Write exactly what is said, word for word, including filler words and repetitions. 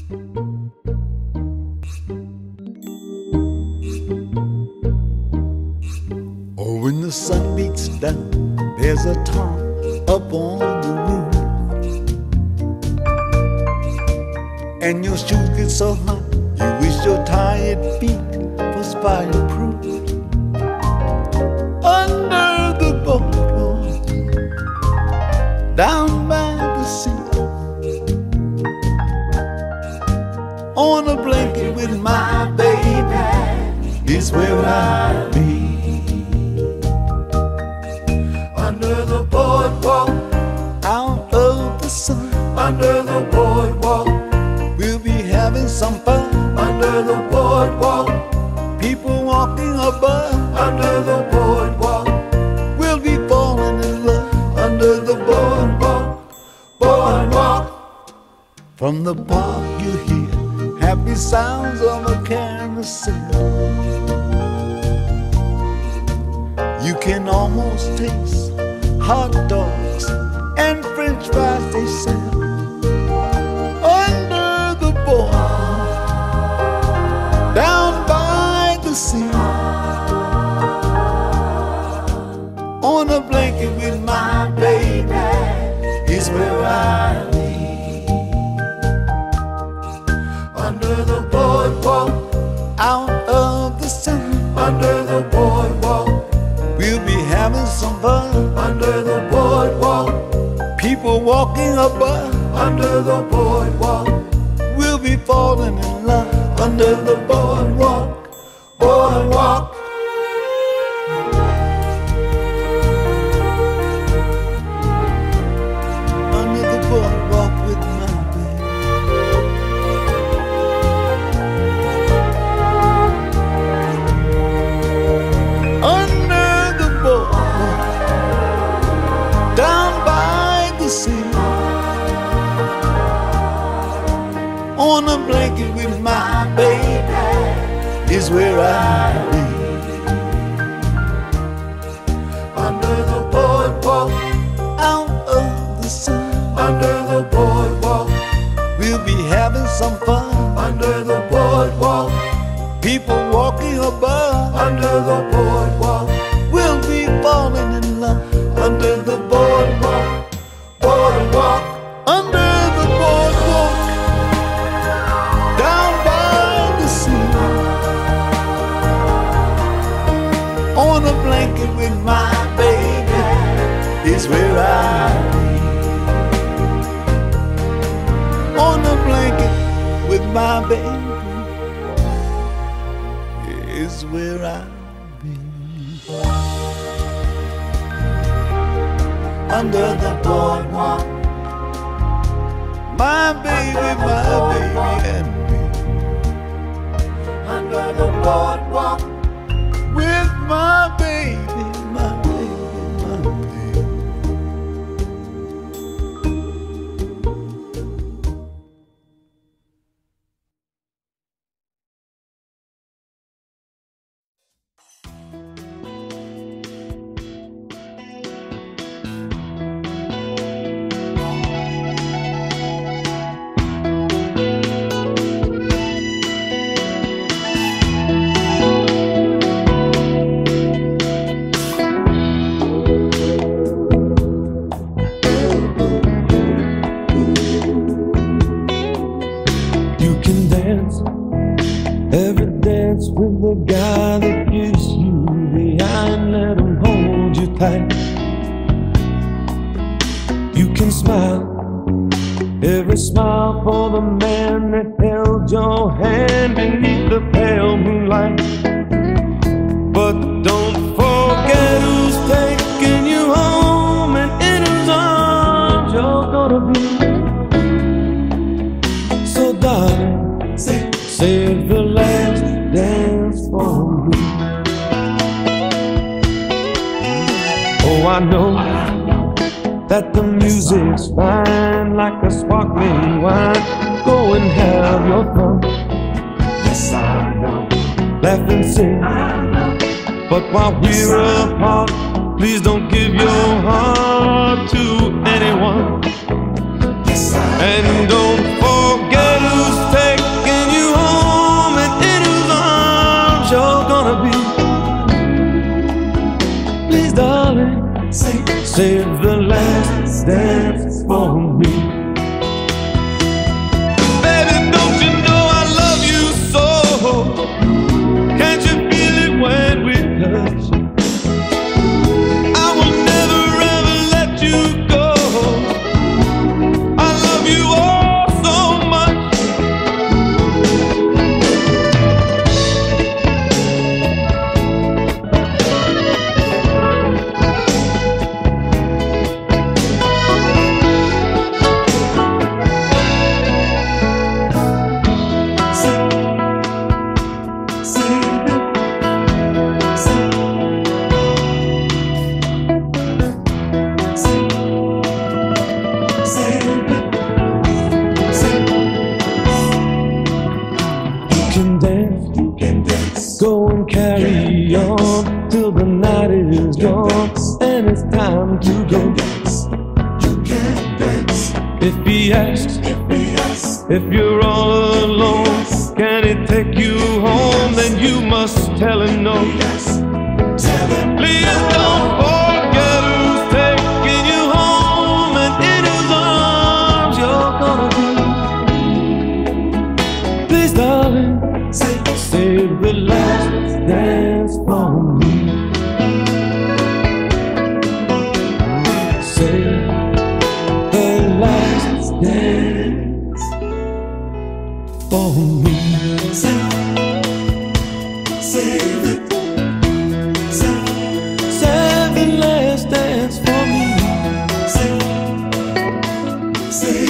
Oh, when the sun beats down, there's a top up on the roof, and your shoes get so hot, you wish your tired feet was fireproof. Under the boardwalk, down by the sea, on a blanket with my baby, is where I'll be. Under the boardwalk, out of the sun. Under the boardwalk, we'll be having some fun. Under the boardwalk, people walking above. Under the boardwalk, we'll be falling in love. Under the boardwalk, boardwalk. From the park you hear happy sounds of a carousel. You can almost taste hot dogs and French fries they sell. Under the boardwalk, down by the sea, on a blanket with my baby, is where I'll be. Under the boardwalk, out of the sun. Under the boardwalk, we'll be having some fun. Under the boardwalk, people walking above. Under the boardwalk, we'll be falling in love. Under the boardwalk, boardwalk. Under the boardwalk with my baby. Under the boardwalk, down by the sea, on a blanket with my baby, is where I'll be. Under the boardwalk, out of the sun. Under the boardwalk, we'll be having some fun. Under the boardwalk, people walking above. Under the boardwalk, we'll be falling in love. Under the boardwalk, boardwalk. Under the boardwalk, down by the sea, on a blanket with my baby, is where I'll be. On a blanket with my baby, is where I'll be. Under the boardwalk, my baby, my baby and me. Under the boardwalk, with my baby, my baby, my baby. Every dance with the guy that gives you behind, let him hold you tight. You can smile, every smile for the man that held your hand beneath the pale moonlight. But don't forget who's taking you home and in whose arms you're gonna be. So darling, save the last dance for me. Oh, I know that the music's fine like a sparkling wine. Go and have your fun. Yes, I know. Laugh and sing. But while we're apart, please don't give your heart to anyone. And don't forget who's If he asks, if you're all alone, can he take you home? Then you must tell him no. Please don't forget who's taking you home, and in whose arms you're gonna be. Please, darling, save the last dance for me. Save the last dance for me. Save, save it. Save, save the last dance for me. Save, save.